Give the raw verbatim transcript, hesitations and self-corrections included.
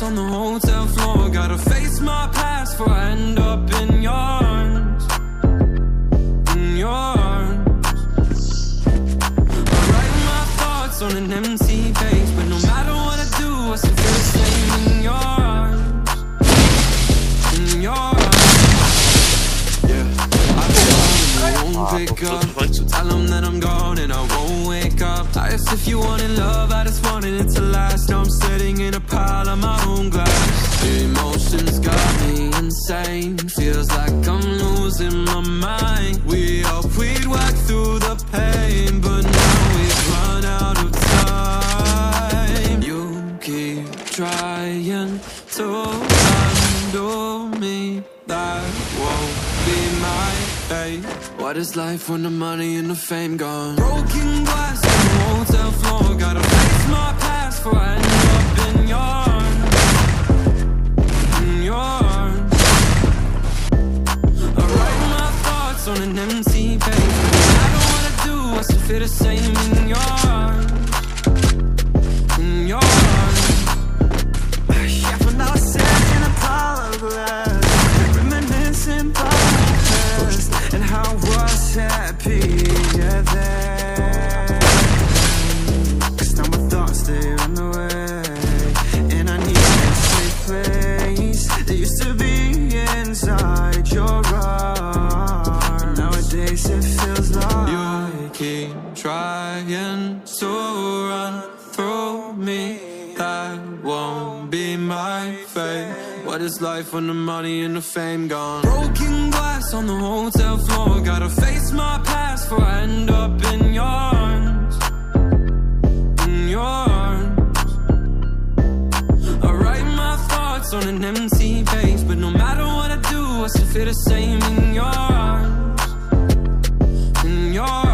glass on the hotel floor. Gotta face my past before I end up in your arms. In your arms. I write my thoughts on an empty page, but no matter what I do, I still feel the same in your arms. In your arms. Yeah, I've been on, I won't pick up. So tell them that I'm gone and I won't wake up. I asked if you wanted love, I just wanted it to last. Now I'm sitting in a pile of my own glass. Your emotions got me insane. Feels like I'm losing my mind. We hoped we'd work through the pain, but now we've run out of time. You keep trying to undo me. That won't be my fate. What is life when the money and the fame gone? Broken glass on the hotel floor. Gotta face my past before I end up in your arms. In your arms. I write my thoughts on an empty page, but no matter what I do, I still feel the same in your arms. In your arms. Yeah, but now I sit in a pile of glass, reminiscing about my past and how I was happy, yeah, then. Cause now my thoughts, they run away, and I need a safe place that used to be inside your arms, but nowadays it feels like you keep trying to run through me. That won't be my fate. What is life when the money and the fame gone? Broken glass on the hotel floor. Gotta face my past before I end up in your arms. In your arms. I write my thoughts on an empty page, but no matter what I do, I still feel the same in your arms. In your arms.